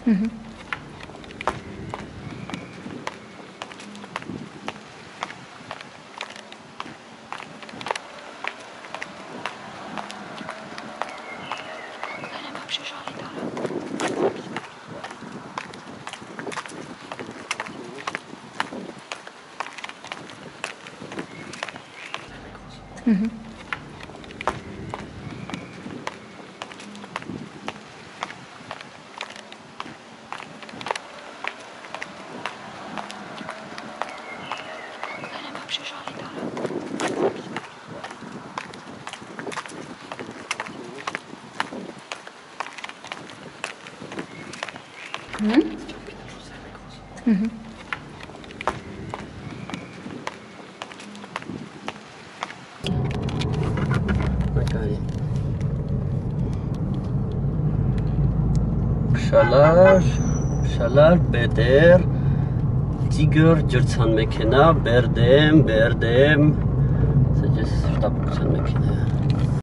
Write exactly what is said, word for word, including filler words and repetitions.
Mhm. Mhm. Mhm. Mhm. Շալար, շալար, բետեր, տիգր, ջրցան մեքենա, բերդեմ, բերդեմ, սա ջես շտապության մեքենա է։